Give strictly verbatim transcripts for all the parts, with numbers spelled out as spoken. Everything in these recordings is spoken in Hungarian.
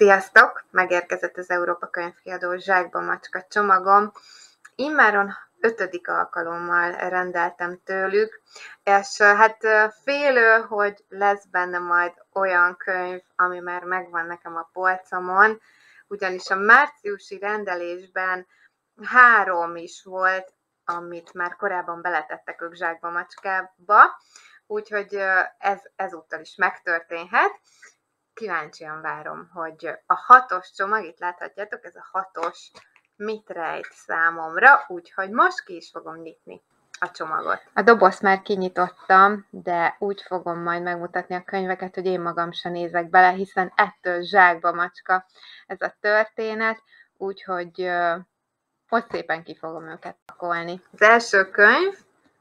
Sziasztok! Megérkezett az Európa Könyvkiadó Zsákba Macska csomagom. Immáron ötödik alkalommal rendeltem tőlük, és hát félő, hogy lesz benne majd olyan könyv, ami már megvan nekem a polcomon, ugyanis a márciusi rendelésben három is volt, amit már korábban beletettek ők Zsákba Macskába, úgyhogy ez ezúttal is megtörténhet. Kíváncsian várom, hogy a hatos csomag, itt láthatjátok, ez a hatos mit rejt számomra, úgyhogy most ki is fogom nyitni a csomagot. A dobozt már kinyitottam, de úgy fogom majd megmutatni a könyveket, hogy én magam sem nézek bele, hiszen ettől Zsákba Macska ez a történet, úgyhogy uh, most szépen ki fogom őket pakolni. Az első könyv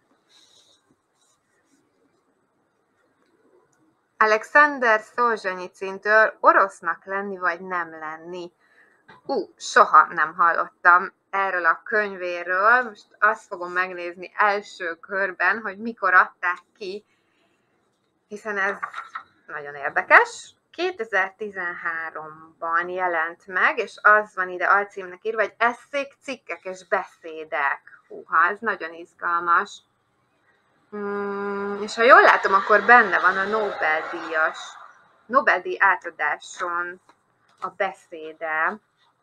Alexander Szolzsenyicintől Orosznak lenni vagy nem lenni. Ú, uh, soha nem hallottam erről a könyvéről. Most azt fogom megnézni első körben, hogy mikor adták ki, hiszen ez nagyon érdekes. kétezer-tizenháromban jelent meg, és az van ide alcímnek írva, hogy esszék, cikkek és beszédek. Húha, ez nagyon izgalmas. Hmm, és ha jól látom, akkor benne van a Nobel-díjas, Nobel-díj átadáson a beszéde.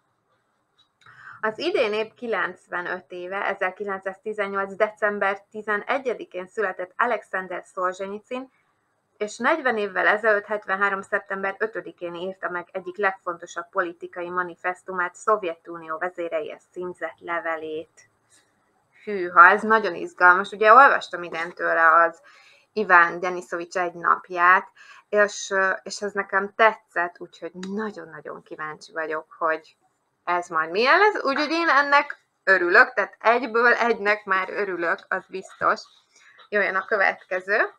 Az idén épp kilencvenöt éve, ezerkilencszáztizennyolc. december tizenegyedikén született Alexander Szolzsenyicin, és negyven évvel ezelőtt, hetvenhárom. szeptember ötödikén írta meg egyik legfontosabb politikai manifesztumát, Szovjetunió vezéreihez címzett levelét. Hűha, ez nagyon izgalmas. Ugye olvastam idén tőle az Iván Denisovics egy napját, és, és ez nekem tetszett, úgyhogy nagyon-nagyon kíváncsi vagyok, hogy ez majd milyen lesz. Úgyhogy én ennek örülök, tehát egyből egynek már örülök, az biztos. Jöjjön a következő.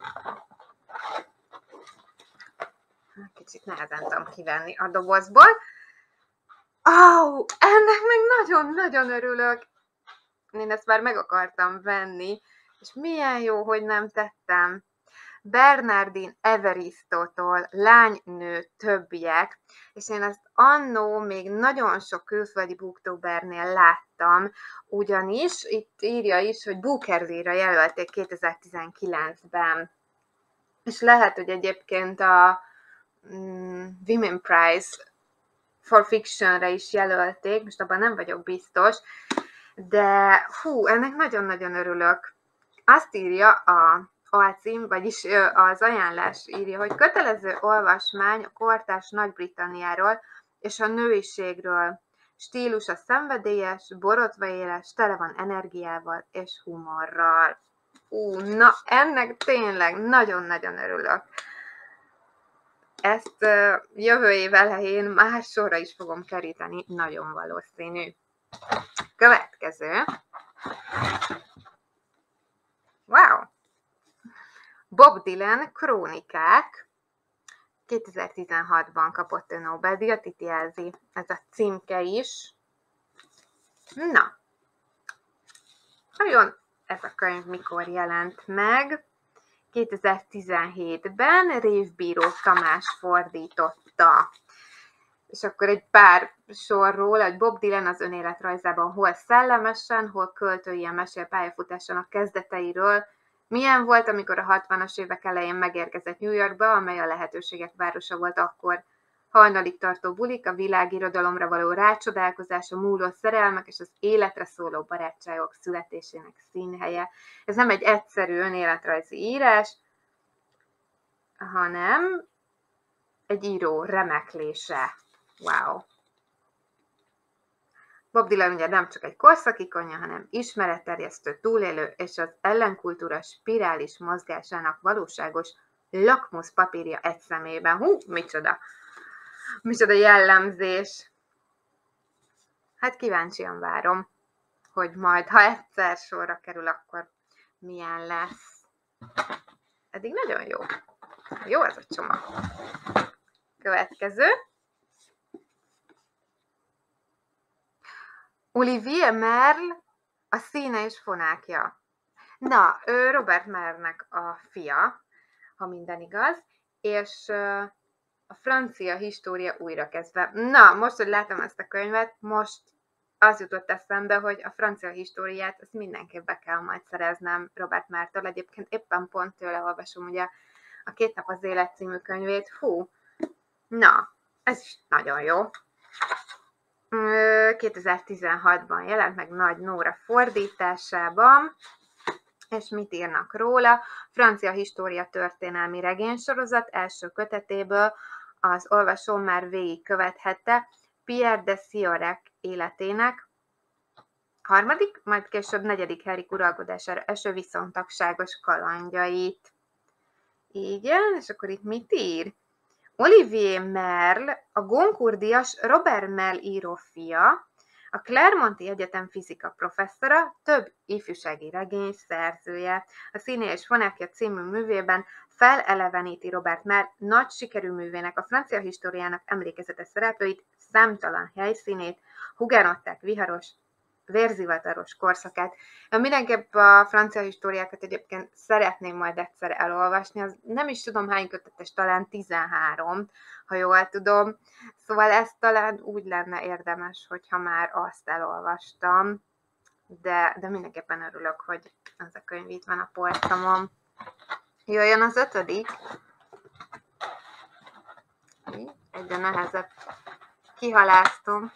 Kicsit nehezen tudom kivenni a dobozból. Ó, oh, ennek meg nagyon-nagyon örülök. Én ezt már meg akartam venni, és milyen jó, hogy nem tettem. Bernardine Evaristo-tól Lány-nő többiek, és én ezt annó még nagyon sok külföldi booktubernél láttam, ugyanis itt írja is, hogy Booker-díjra jelölték kétezer-tizenkilencben. És lehet, hogy egyébként a mm, Women Prize for Fictionre is jelölték, most abban nem vagyok biztos, de hú, ennek nagyon-nagyon örülök. Azt írja a alcím, vagyis az ajánlás írja, hogy kötelező olvasmány a kortárs Nagy-Britanniáról és a nőiségről. Stílusa szenvedélyes, borotva éles, tele van energiával és humorral. Ú, na, ennek tényleg nagyon-nagyon örülök. Ezt uh, jövő év elején más sorra is fogom keríteni, nagyon valószínű. Következő. Wow! Bob Dylan Krónikák. kétezer-tizenhatban kapott ő Nobel-díjat, itt jelzi ez a címke is. Na, nagyon ez a könyv mikor jelent meg? kétezer-tizenhétben Révbíró Tamás fordította. És akkor egy pár sorról, hogy Bob Dylan az önéletrajzában hol szellemesen, hol költőien mesél pályafutásának kezdeteiről, milyen volt, amikor a hatvanas évek elején megérkezett New Yorkba, amely a lehetőségek városa volt akkor. Hajnalig tartó bulik, a világirodalomra való rácsodálkozás, a múló szerelmek és az életre szóló barátságok születésének színhelye. Ez nem egy egyszerű önéletrajzi írás, hanem egy író remeklése. Wow! Bob Dylan ugye nem csak egy korszakikonya, hanem ismeretterjesztő, túlélő és az ellenkultúra spirális mozgásának valóságos lakmuszpapírja egy szemében. Hú, micsoda! Micsoda jellemzés! Hát kíváncsian várom, hogy majd, ha egyszer sorra kerül, akkor milyen lesz. Eddig nagyon jó. Jó ez a csomag. Következő. Olivier Merle, a színe és fonákja. Na, ő Robert Merle-nek a fia, ha minden igaz, és A francia história újrakezdve. Na, most, hogy látom ezt a könyvet, most az jutott eszembe, hogy a francia históriát, ezt mindenképp be kell majd szereznem Robert Mártól. Egyébként éppen pont tőle olvasom ugye a Két nap az élet című könyvét. Hú, na, ez is nagyon jó. kétezer-tizenhatban jelent meg Nagy Nóra fordításában, és mit írnak róla? Francia história történelmi regénysorozat első kötetéből az olvasó már végigkövethette Pierre de Siorec életének harmadik, majd később negyedik Henrik uralkodására eső viszontagságos kalandjait. Igen, és akkor itt mit ír? Olivier Merle, a Goncourt-díjas Robert Merle író fia, a Clermonti Egyetem fizika professzora, több ifjúsági regény szerzője. A Színé és Fonekja című művében feleleveníti Robert Merle nagy sikerű művének a francia históriának emlékezetes szereplőit, számtalan helyszínét, hugenották viharos, vérzivataros korszakát. Mindenképp a francia históriákat egyébként szeretném majd egyszer elolvasni, az nem is tudom hány kötetes, talán tizenhárom, ha jól tudom. Szóval ez talán úgy lenne érdemes, hogyha már azt elolvastam, de, de mindenképpen örülök, hogy ez a könyv itt van a polcomon. Jöjjön az ötödik. Egyre nehezebb. Kihaláztunk.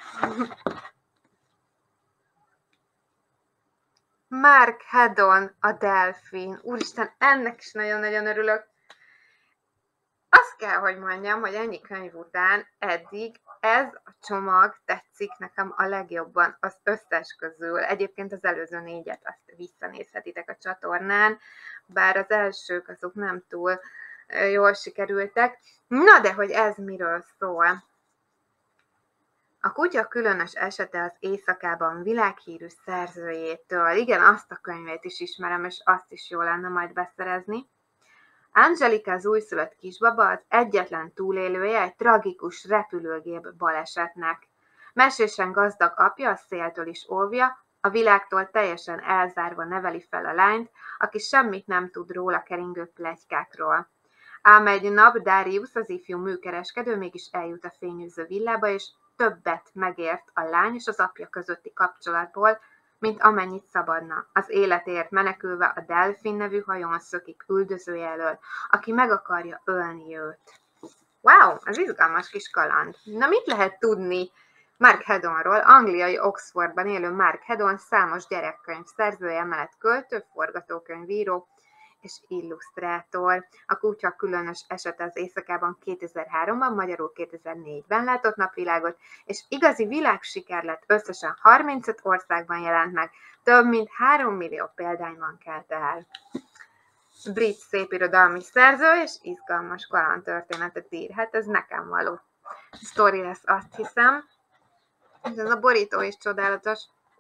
Mark Haddon, a delfin. Úristen, ennek is nagyon-nagyon örülök. Azt kell, hogy mondjam, hogy ennyi könyv után eddig ez a csomag tetszik nekem a legjobban az összes közül. Egyébként az előző négyet azt visszanézhetitek a csatornán, bár az elsők azok nem túl jól sikerültek. Na de, hogy ez miről szól? A kutya különös esete az éjszakában világhírű szerzőjétől. Igen, azt a könyvét is ismerem, és azt is jó lenne majd beszerezni. Angelika, az újszülött kisbaba, az egyetlen túlélője egy tragikus repülőgép balesetnek. Mesésen gazdag apja a széltől is óvja, a világtól teljesen elzárva neveli fel a lányt, aki semmit nem tud róla keringő pletykákról. Ám egy nap Darius, az ifjú műkereskedő mégis eljut a fényűző villába, és többet megért a lány és az apja közötti kapcsolatból, mint amennyit szabadna. Az életért menekülve a Delfin nevű hajón szökik üldözője elől, aki meg akarja ölni őt. Wow, ez izgalmas kis kaland. Na, mit lehet tudni Mark Haddonról? Angliai Oxfordban élő Mark Haddon számos gyerekkönyv szerzője, mellett költő, forgatókönyvíró és illusztrátor. A kutya különös esete az éjszakában kétezer-háromban, magyarul kétezer-négyben látott napvilágot, és igazi világsiker lett, összesen harmincöt országban jelent meg, több mint három millió példányban kelt el. Brit szépirodalmi szerző, és izgalmas kalandtörténetet ír. Hát ez nekem való sztori lesz, azt hiszem. Ez a borító is csodálatos.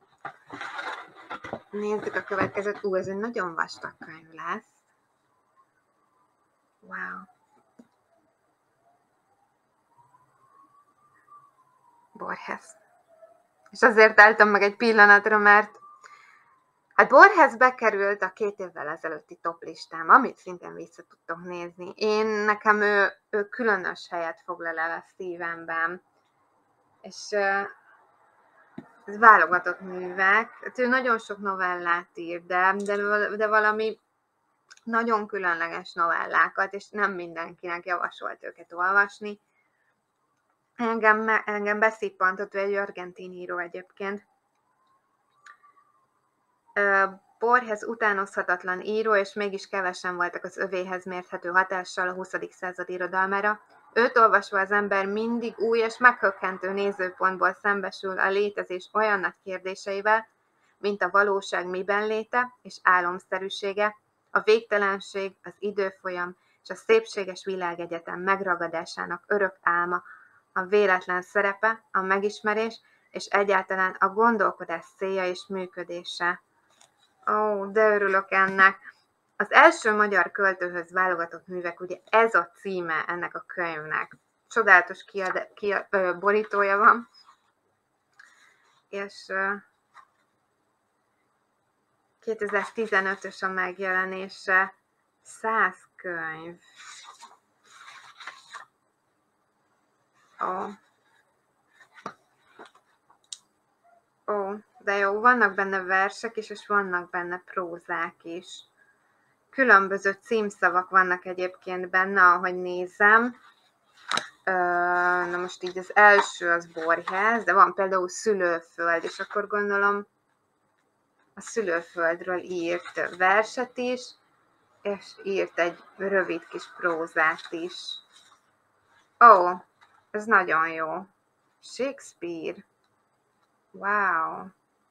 Nézzük a következőt. Ú, ez egy nagyon vastag könyv lesz. Wow. Borges. És azért álltam meg egy pillanatra, mert hát Borges bekerült a két évvel ezelőtti top listám, amit szintén vissza tudtok nézni. Én, nekem ő, ő különös helyet foglal el a szívemben. És ez válogatott művek. Hát ő nagyon sok novellát ír, de, de, de valami nagyon különleges novellákat, és nem mindenkinek javasolt őket olvasni. Engem, engem beszippantott, ő egy argentin író egyébként. Borges utánozhatatlan író, és mégis kevesen voltak az övéhez mérthető hatással a huszadik század irodalmára. Őt olvasva az ember mindig új és meghökkentő nézőpontból szembesül a létezés olyan nagy kérdéseivel, mint a valóság miben léte és álomszerűsége, a végtelenség, az időfolyam és a szépséges világegyetem megragadásának örök álma, a véletlen szerepe, a megismerés és egyáltalán a gondolkodás célja és működése. Ó, de örülök ennek. Az első magyar költőhöz válogatott művek, ugye ez a címe ennek a könyvnek. Csodálatos kiad, kiad, ö, borítója van. És ö, kétezer-tizenötös a megjelenése. száz könyv. Ó. Ó, de jó, vannak benne versek is, és vannak benne prózák is. Különböző címszavak vannak egyébként benne, ahogy nézem. Na most így az első az Borges, de van például Szülőföld, és akkor gondolom a Szülőföldről írt verset is, és írt egy rövid kis prózát is. Ó, ez nagyon jó. Shakespeare. Wow.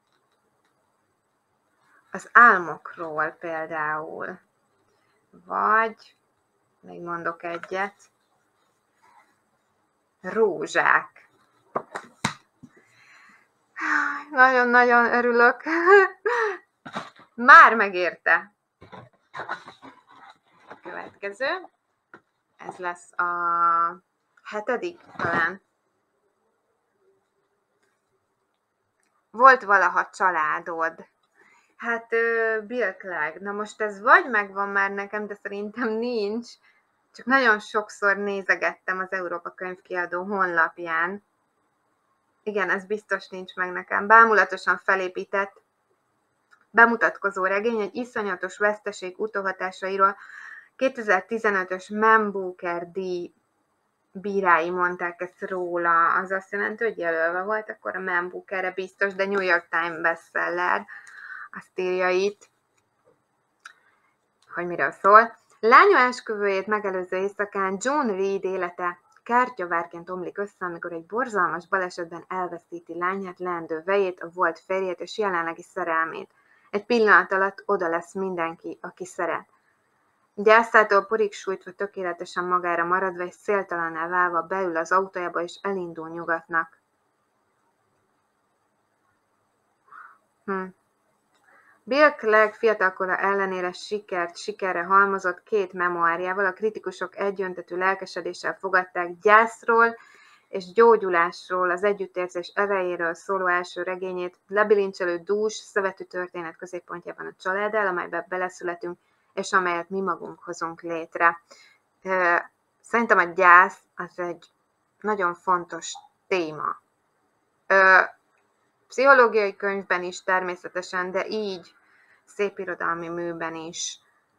Az álmokról például. Vagy, még mondok egyet, Rózsák. Nagyon-nagyon örülök. Már megérte. A következő. Ez lesz a hetedik talán. Volt valaha családod. Hát Bill Clegg. Na most ez vagy megvan már nekem, de szerintem nincs. Csak nagyon sokszor nézegettem az Európa Könyvkiadó honlapján. Igen, ez biztos nincs meg nekem. Bámulatosan felépített bemutatkozó regény egy iszonyatos veszteség utóhatásairól. kétezer-tizenötös Man Booker díj bírái mondták ezt róla. Az azt jelenti, hogy jelölve volt, akkor a Man Bookerre biztos, de New York Times bestseller. Azt írja itt, hogy miről szól. Lánya esküvőjét megelőző éjszakán John Reed élete kártyavárként omlik össze, amikor egy borzalmas balesetben elveszíti lányát, leendő vejét, a volt férjét és jelenlegi szerelmét. Egy pillanat alatt oda lesz mindenki, aki szeret. Gyászától porig sújtva, tökéletesen magára maradva és széltalanná válva beül az autójába és elindul nyugatnak. Hm. Bill Clegg fiatalkora ellenére sikert, sikerre halmozott két memoárjával, a kritikusok egyöntetű lelkesedéssel fogadták gyászról és gyógyulásról, az együttérzés erejéről szóló első regényét, lebilincselő dús, szövetű történet középpontjában a család áll, amelybe beleszületünk, és amelyet mi magunk hozunk létre. Szerintem a gyász az egy nagyon fontos téma. Pszichológiai könyvben is természetesen, de így szépirodalmi műben is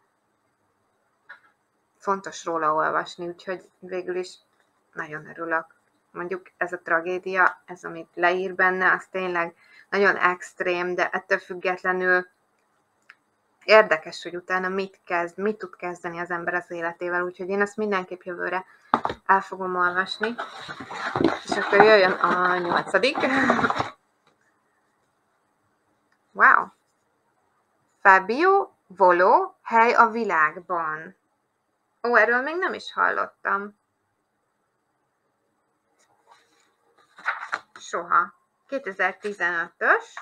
fontos róla olvasni, úgyhogy végül is nagyon örülök. Mondjuk ez a tragédia, ez amit leír benne, az tényleg nagyon extrém, de ettől függetlenül érdekes, hogy utána mit kezd, mit tud kezdeni az ember az életével, úgyhogy én ezt mindenképp jövőre el fogom olvasni. És akkor jöjjön a nyolcadik. Wow! Fabio Volo, hely a világban. Ó, erről még nem is hallottam. Soha. kétezer-tizenötös.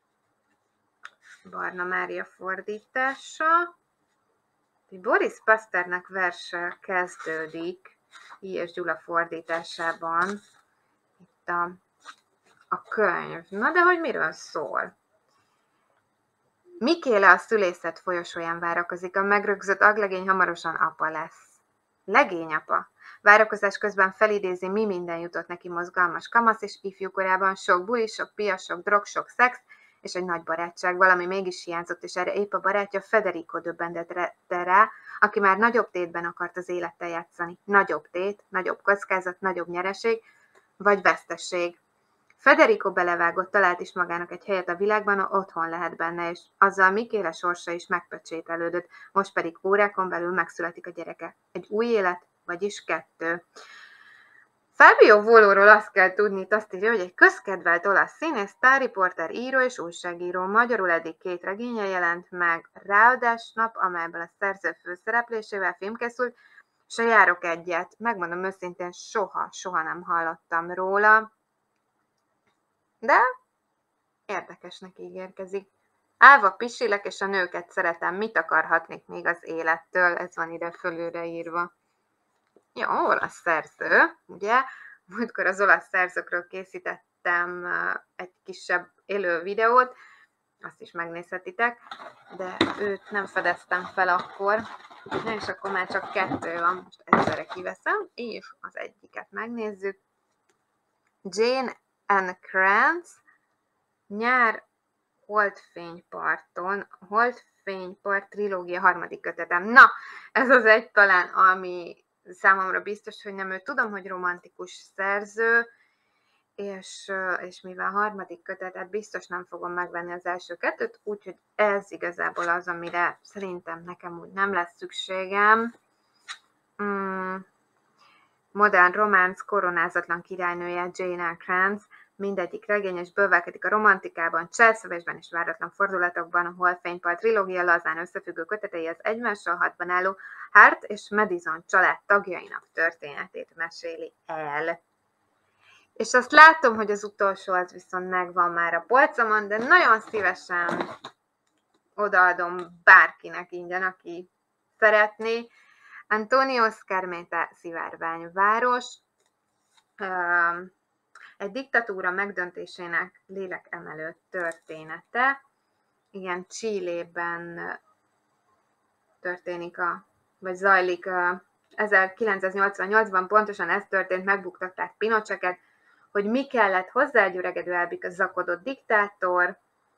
Barna Mária fordítása. Boris Pasternak verse kezdődik, I. és Gyula fordításában. Itt a, a könyv. Na de hogy miről szól? Mikéle a szülészet folyosóján várakozik, a megrögzött aglegény hamarosan apa lesz. Legényapa. Várakozás közben felidézi, mi minden jutott neki mozgalmas kamasz és ifjúkorában, sok buli, sok pia, sok drog, sok szex, és egy nagy barátság, valami mégis hiányzott, és erre épp a barátja Federico döbbentette rá, aki már nagyobb tétben akart az élettel játszani. Nagyobb tét, nagyobb kockázat, nagyobb nyereség, vagy vesztesség. Federico belevágott, talált is magának egy helyet a világban, ahol otthon lehet benne, és azzal Mikéle sorsa is megpecsételődött, most pedig órákon belül megszületik a gyereke. Egy új élet, vagyis kettő. Fabio Volóról azt kell tudni, itt azt írja, hogy egy közkedvelt olasz színész, sztárriporter, író és újságíró. Magyarul eddig két regénye jelent meg, Ráadás nap, amelyből a szerző főszereplésével film készült, és a Járok egyet. Megmondom őszintén, soha, soha nem hallottam róla, de érdekesnek ígérkezik. Állva pisilek, és a nőket szeretem, mit akarhatnék még az élettől, ez van ide fölülre írva. Jó, olasz szerző, ugye? Múltkor az olasz szerzőkről készítettem egy kisebb élő videót, azt is megnézhetitek, de őt nem fedeztem fel akkor, na és akkor már csak kettő van, most egyszerre kiveszem, és az egyiket megnézzük. Jane Anne Krantz, Nyár Holdfényparton, Holdfénypart trilógia harmadik kötetem. Na, ez az egy talán, ami számomra biztos, hogy nem ő. Tudom, hogy romantikus szerző, és, és mivel harmadik kötetet biztos nem fogom megvenni az első kettőt, úgyhogy ez igazából az, amire szerintem nekem úgy nem lesz szükségem. Mm. Modern románc, koronázatlan királynője Jane Anne Krantz, mindegyik regényes bővelkedik a romantikában, cselszövésben és váratlan fordulatokban, a Holdfénypart trilógia lazán összefüggő kötetei az egymással hatban álló Hart és Madison család tagjainak történetét meséli el. És azt látom, hogy az utolsó az viszont megvan már a polcomon, de nagyon szívesen odaadom bárkinek ingyen, aki szeretné. Antonio Scarmeta, Szivárványváros, egy diktatúra megdöntésének lélekemelő története. Igen, Chilében történik, a, vagy zajlik a ezerkilencszáznyolcvannyolcban, pontosan ez történt, megbuktatták Pinocheket, hogy mi kellett hozzá, egy öregedő elbizakodott diktátor,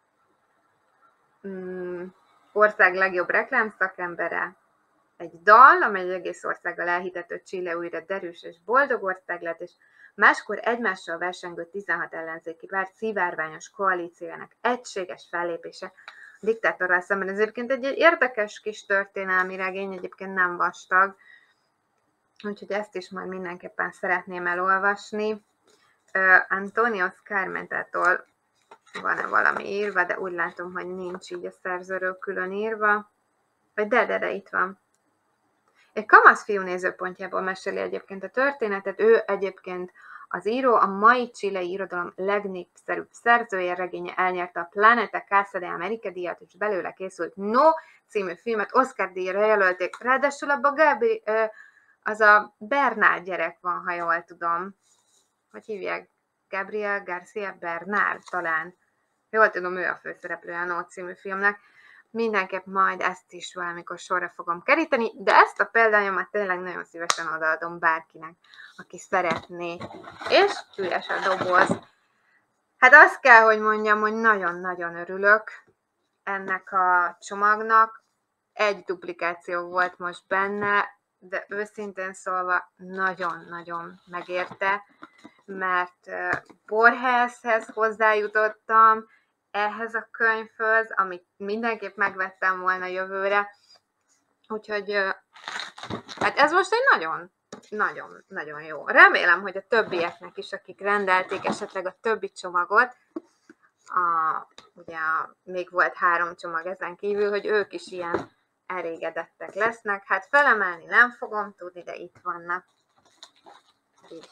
mm, ország legjobb reklámszakembere, egy dal, amely egész országgal elhitető, hogy Chile újra derűs és boldog ország lett, és máskor egymással versengő tizenhat ellenzéki párt szivárványos koalíciójának egységes fellépése a diktátorral szemben. Ez egyébként egy érdekes kis történelmi regény, egyébként nem vastag, úgyhogy ezt is majd mindenképpen szeretném elolvasni. Uh, Antonio Scarmentától van-e valami írva, de úgy látom, hogy nincs így a szerzőről külön írva. Vagy de, de, de itt van. Egy kamasz fiú nézőpontjából meséli egyébként a történetet, ő egyébként az író, a mai chilei irodalom legnépszerűbb szerzője, regénye elnyerte a Planeta Casa de America díjat, és belőle készült No című filmet Oscar díjra jelölték. Ráadásul abban Gabri, az a Bernard gyerek van, ha jól tudom. Hogy hívják? Gabriel García Bernal talán. Jól tudom, ő a főszereplője a No című filmnek. Mindenképp majd ezt is valamikor sorra fogom keríteni, de ezt a példányomat tényleg nagyon szívesen odaadom bárkinek, aki szeretné. És üres a doboz. Hát azt kell, hogy mondjam, hogy nagyon-nagyon örülök ennek a csomagnak. Egy duplikáció volt most benne, de őszintén szólva nagyon-nagyon megérte, mert Borgeshez hozzájutottam, ehhez a könyvhöz, amit mindenképp megvettem volna jövőre. Úgyhogy hát ez most egy nagyon, nagyon, nagyon jó. Remélem, hogy a többieknek is, akik rendelték esetleg a többi csomagot, a, ugye még volt három csomag ezen kívül, hogy ők is ilyen elégedettek lesznek. Hát felemelni nem fogom tudni, de itt vannak. Így.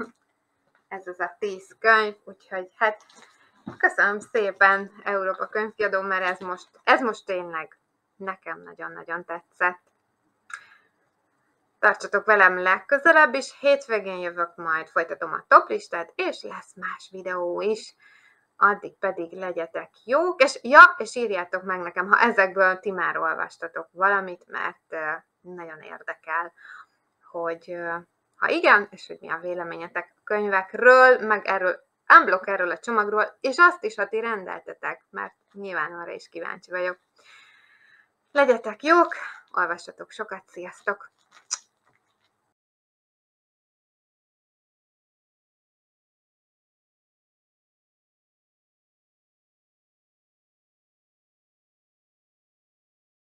Ez az a tíz könyv, úgyhogy hát köszönöm szépen, Európa Könyvkiadó, mert ez most, ez most tényleg nekem nagyon-nagyon tetszett. Tartsatok velem legközelebb is, hétvégén jövök majd, folytatom a toplistát, és lesz más videó is. Addig pedig legyetek jók, és ja, és írjátok meg nekem, ha ezekből ti már olvastatok valamit, mert nagyon érdekel, hogy ha igen, és hogy mi a véleményetek a könyvekről, meg erről, unblock erről a csomagról, és azt is, ha ti rendeltetek, mert nyilván arra is kíváncsi vagyok. Legyetek jók, olvassatok sokat, sziasztok!